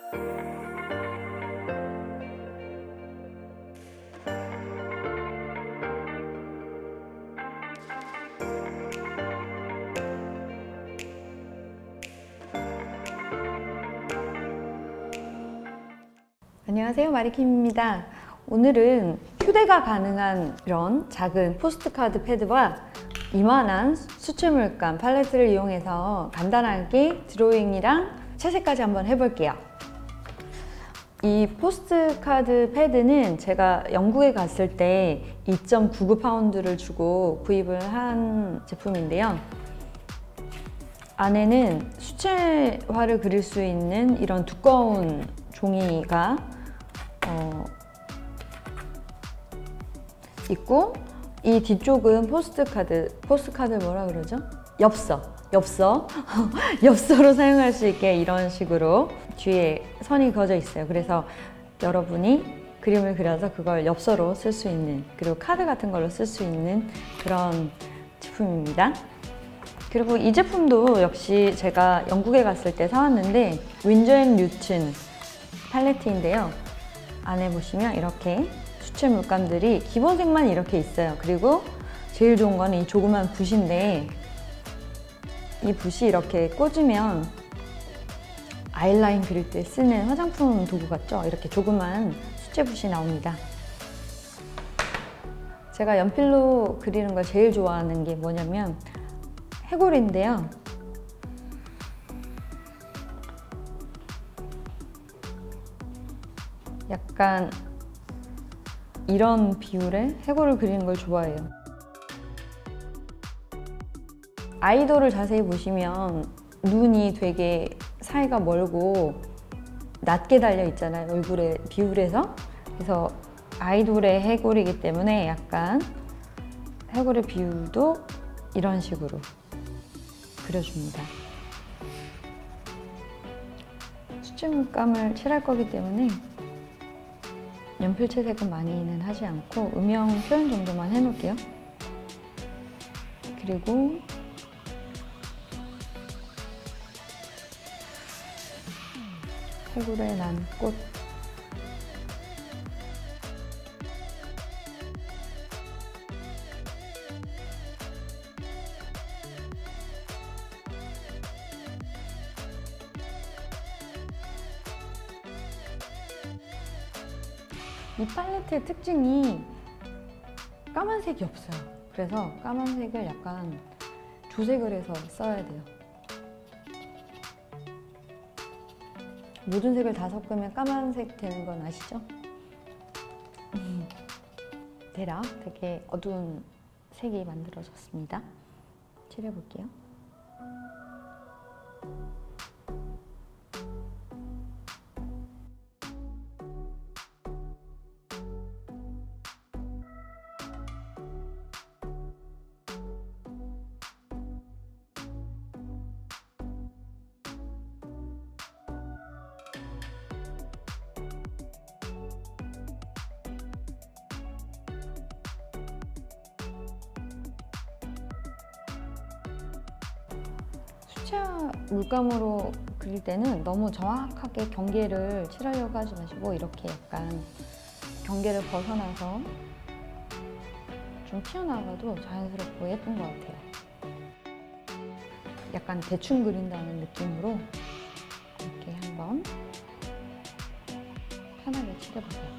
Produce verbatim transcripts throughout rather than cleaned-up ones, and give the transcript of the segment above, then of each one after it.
안녕하세요, 마리킴입니다. 오늘은 휴대가 가능한 이런 작은 포스트카드 패드와 이만한 수채 물감 팔레트를 이용해서 간단하게 드로잉이랑 채색까지 한번 해볼게요. 이 포스트카드 패드는 제가 영국에 갔을 때 이 점 구구 파운드를 주고 구입을 한 제품인데요. 안에는 수채화를 그릴 수 있는 이런 두꺼운 종이가 어, 있고, 이 뒤쪽은 포스트카드, 포스트카드 뭐라 그러죠? 엽서, 엽서, 엽서로 사용할 수 있게 이런 식으로 뒤에 선이 그어져 있어요. 그래서 여러분이 그림을 그려서 그걸 엽서로 쓸 수 있는, 그리고 카드 같은 걸로 쓸 수 있는 그런 제품입니다. 그리고 이 제품도 역시 제가 영국에 갔을 때 사왔는데 윈저 앤 뉴튼 팔레트인데요. 안에 보시면 이렇게 수채 물감들이 기본색만 이렇게 있어요. 그리고 제일 좋은 거는 이 조그만 붓인데, 이 붓이 이렇게 꽂으면 아이라인 그릴 때 쓰는 화장품 도구 같죠? 이렇게 조그만 수채 붓이 나옵니다. 제가 연필로 그리는 걸 제일 좋아하는 게 뭐냐면 해골인데요. 약간 이런 비율의 해골을 그리는 걸 좋아해요. 아이돌을 자세히 보시면 눈이 되게 사이가 멀고 낮게 달려 있잖아요, 얼굴에 비율에서. 그래서 아이돌의 해골이기 때문에 약간 해골의 비율도 이런 식으로 그려줍니다. 수채 물감을 칠할 거기 때문에 연필 채색은 많이는 하지 않고 음영 표현 정도만 해놓을게요. 그리고 해골에 난 꽃. 이 팔레트의 특징이 까만색이 없어요. 그래서 까만색을 약간 조색을 해서 써야 돼요. 모든 색을 다 섞으면 까만색 되는 건 아시죠? 대략 되게 어두운 색이 만들어졌습니다. 칠해볼게요. 수채화 물감으로 그릴 때는 너무 정확하게 경계를 칠하려고 하지 마시고 이렇게 약간 경계를 벗어나서 좀 튀어나와도 자연스럽고 예쁜 것 같아요. 약간 대충 그린다는 느낌으로 이렇게 한번 편하게 칠해보세요.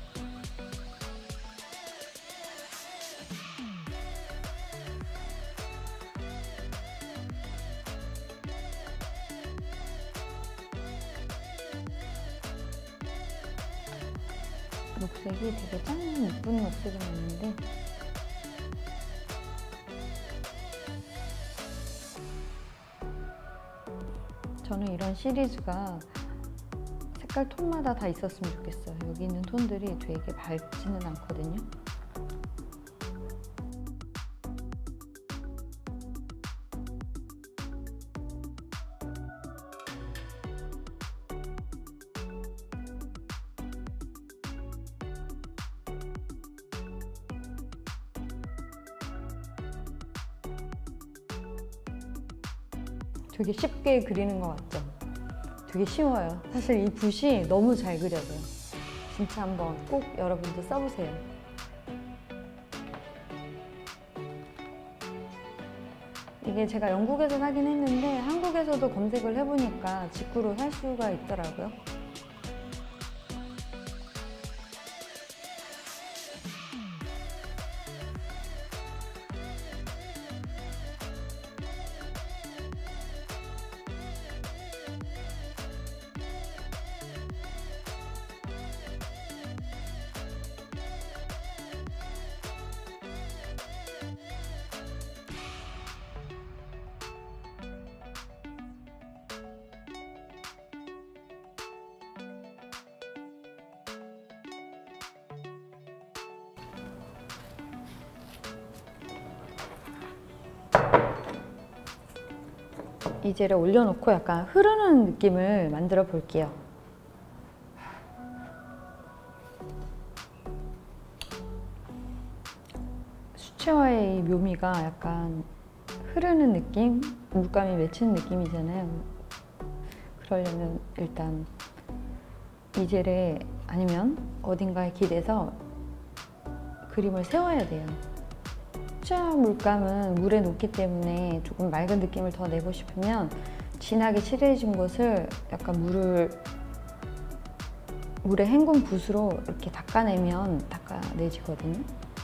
녹색이 되게 짠 예쁜 녹색이 나는데 저는 이런 시리즈가 색깔 톤마다 다 있었으면 좋겠어요. 여기 있는 톤들이 되게 밝지는 않거든요. 되게 쉽게 그리는 것 같죠? 되게 쉬워요. 사실 이 붓이 너무 잘 그려져요. 진짜 한번 꼭 여러분도 써보세요. 이게 제가 영국에서 사긴 했는데 한국에서도 검색을 해보니까 직구로 살 수가 있더라고요. 이젤을 올려놓고 약간 흐르는 느낌을 만들어 볼게요. 수채화의 이 묘미가 약간 흐르는 느낌? 물감이 맺히는 느낌이잖아요. 그러려면 일단 이젤에 아니면 어딘가에 기대서 그림을 세워야 돼요. 수채화 물감은 물에 녹기 때문에 조금 맑은 느낌을 더 내고 싶으면 진하게 칠해진 곳을 약간 물을 물에 헹군 붓으로 이렇게 닦아내면 닦아내지거든요.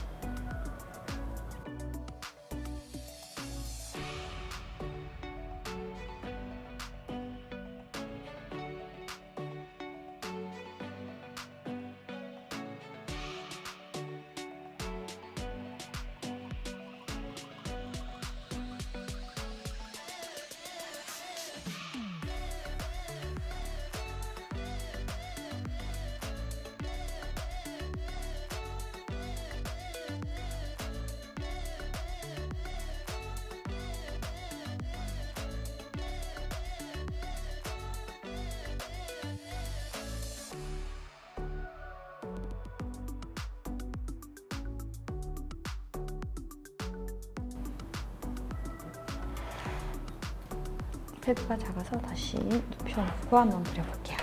패드가 작아서 다시 눕혀놓고 한번 그려볼게요.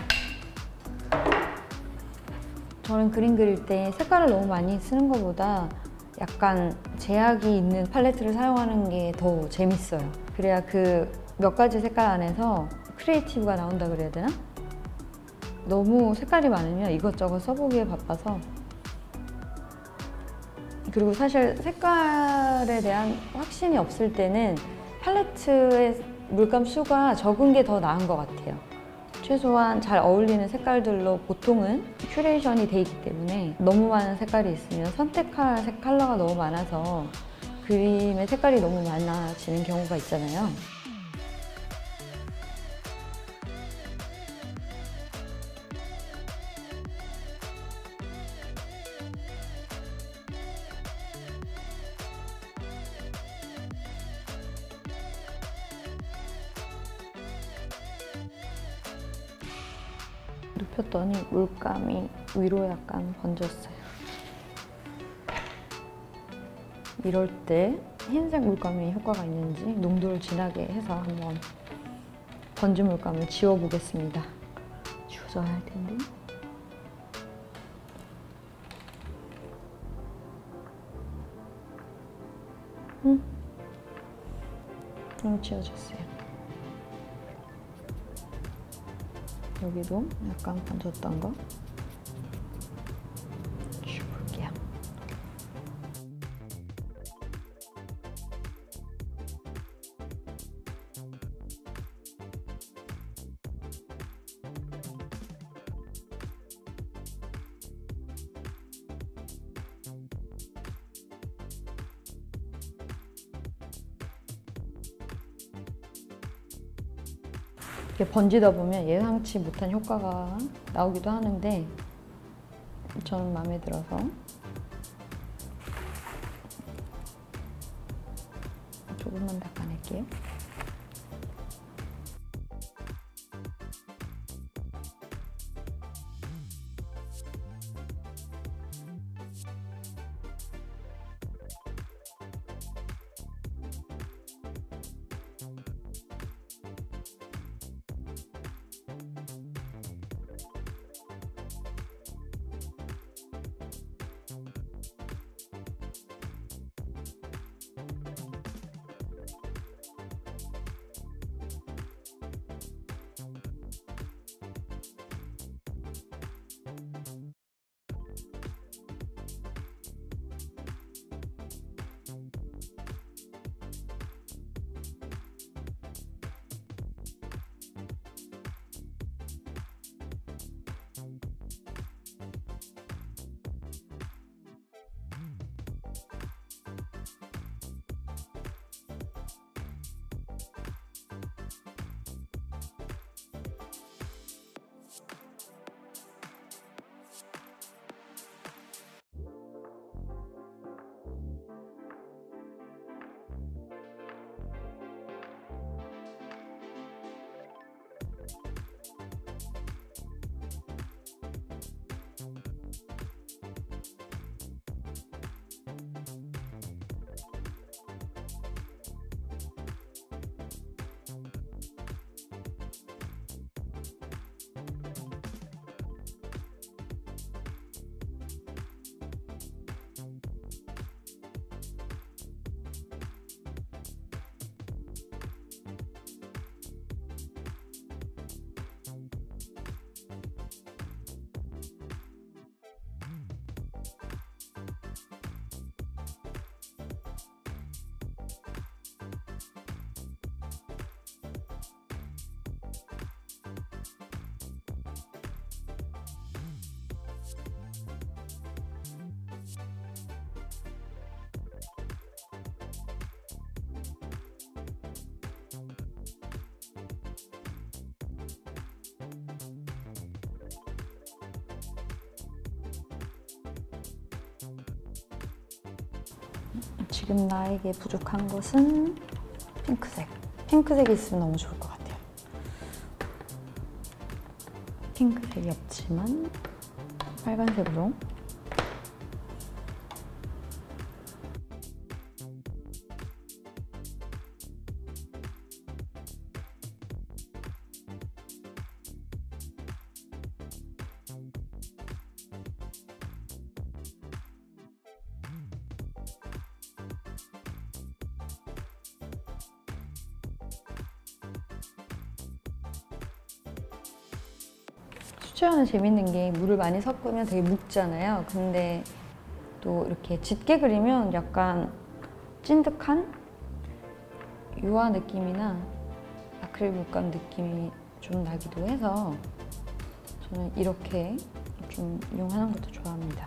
저는 그림 그릴 때 색깔을 너무 많이 쓰는 것보다 약간 제약이 있는 팔레트를 사용하는 게 더 재밌어요. 그래야 그 몇 가지 색깔 안에서 크리에이티브가 나온다 그래야 되나? 너무 색깔이 많으면 이것저것 써보기에 바빠서. 그리고 사실 색깔에 대한 확신이 없을 때는 팔레트의 물감 수가 적은 게 더 나은 것 같아요. 최소한 잘 어울리는 색깔들로 보통은 큐레이션이 돼 있기 때문에 너무 많은 색깔이 있으면 선택할 색 컬러가 너무 많아서 그림의 색깔이 너무 많아지는 경우가 있잖아요. 눕혔더니 물감이 위로 약간 번졌어요. 이럴 때 흰색 물감이 효과가 있는지 농도를 진하게 해서 한번 번진 물감을 지워보겠습니다. 지워져야 할 텐데. 음, 좀 지워졌어요. 여기도 약간 번졌던 거 지워볼게요. 이렇게 번지다 보면 예상치 못한 효과가 나오기도 하는데 저는 마음에 들어서 조금만 닦아낼게요. 지금 나에게 부족한 것은 핑크색. 핑크색이 있으면 너무 좋을 것 같아요. 핑크색이 없지만 빨간색으로. 수채화는 재밌는 게 물을 많이 섞으면 되게 묵잖아요. 근데 또 이렇게 짙게 그리면 약간 찐득한 유화 느낌이나 아크릴 물감 느낌이 좀 나기도 해서 저는 이렇게 좀 이용하는 것도 좋아합니다.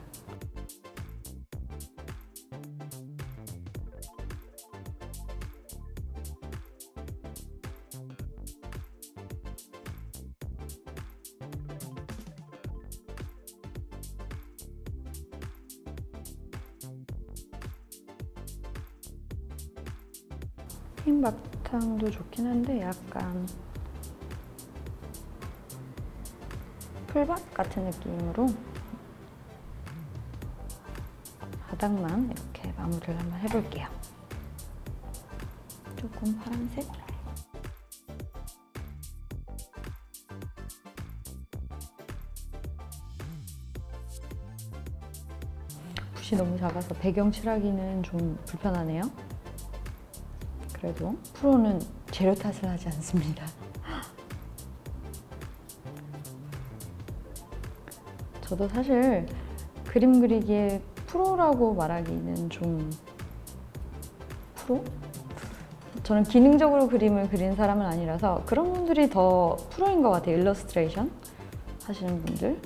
흰 바탕도 좋긴 한데 약간 풀밭 같은 느낌으로 바닥만 이렇게 마무리를 한번 해볼게요. 조금 파란색. 붓이 너무 작아서 배경 칠하기는 좀 불편하네요. 그래도 프로는 재료 탓을 하지 않습니다. 저도 사실 그림 그리기에 프로라고 말하기는 좀... 프로? 저는 기능적으로 그림을 그리는 사람은 아니라서 그런 분들이 더 프로인 것 같아요. 일러스트레이션 하시는 분들.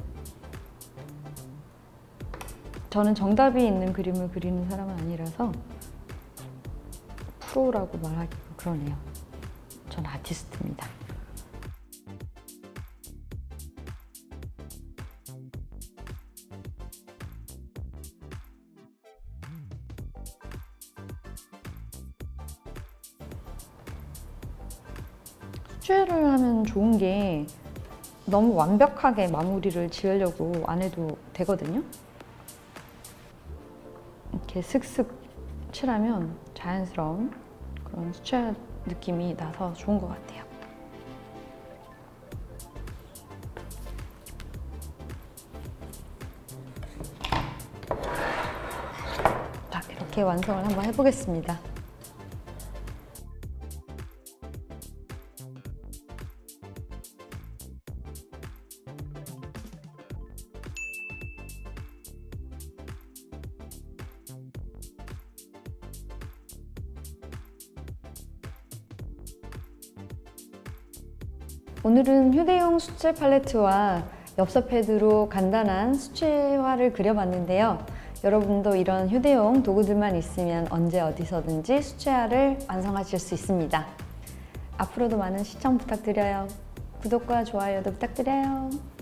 저는 정답이 있는 그림을 그리는 사람은 아니라서 프로라고 말하기가 그러네요. 전 아티스트입니다. 수채를 하면 좋은 게 너무 완벽하게 마무리를 지으려고 안 해도 되거든요. 이렇게 슥슥 칠하면 자연스러운 그런 수채 느낌이 나서 좋은 것 같아요. 자, 이렇게 완성을 한번 해보겠습니다. 오늘은 휴대용 수채 팔레트와 엽서 패드로 간단한 수채화를 그려봤는데요. 여러분도 이런 휴대용 도구들만 있으면 언제 어디서든지 수채화를 완성하실 수 있습니다. 앞으로도 많은 시청 부탁드려요. 구독과 좋아요도 부탁드려요.